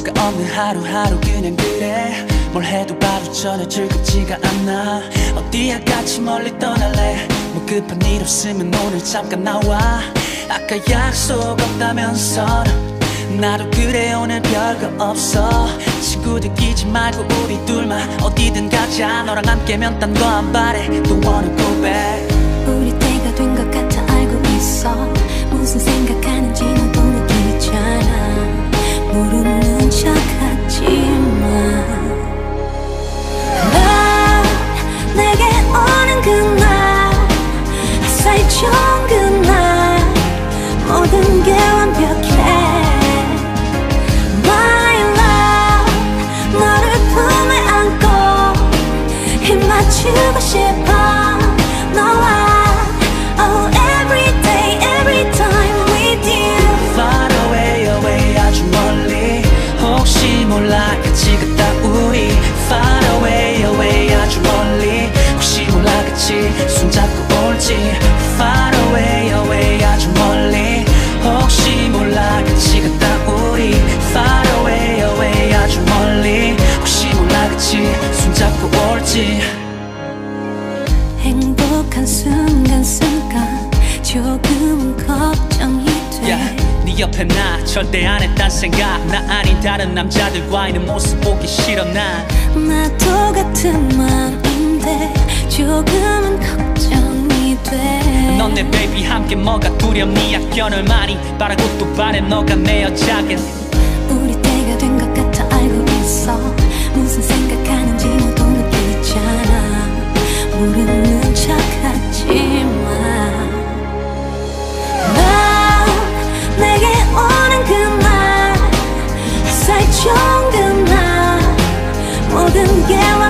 뭐가 없는 하루하루 그냥 그래. 뭘 해도 바로 전혀 즐겁지가 않아. 어디야 같이 멀리 떠날래. 뭐 급한 일 없으면 오늘 잠깐 나와. 아까 약속 없다면서 나도 그래 오늘 별거 없어. 친구들 끼지 말고 우리 둘만 어디든 가자. 너랑 함께면 딴 거 안 바래. Don't wanna go back. 우리 때가 된 것 같아 알고 있어. 무슨 생각하는지 너도 느끼잖아. 모르는 척하지마. 넌 내게 오는 그날 햇살 좋은 그날 모든 게 완벽해. My love 너를 품에 안고 힘 맞추고 싶어. 너와 oh every day every time with you. Far away away 아주 멀리 혹시 몰라 같이 갔다 우리. Far away away 아주 멀리 혹시 몰라 같이 손잡고 올지. Far away away 아주 멀리 혹시 몰라 같이 갔다 우리. Far away away 아주 멀리 혹시 몰라 같이 손잡고 올지. 행복한 순간순간 조금은 걱정이 돼. 네 옆에 나 절대 안 했단 생각. 나 아닌 다른 남자들과 있는 모습 보기 싫어. 나도 같은 마음인데 조금은 걱정이 돼. 넌 내 베이비 함께 뭐가 두렵니. 약견을 많이 바라고 또 바래. 너가 내 여자긴. 우리 때가 된 것 같아 알고 있어. 무슨 생각하는지 너도 느끼잖아. 모르는 척하지마. 넌 내게 오는 그날 햇살 좋은 그날 모든 게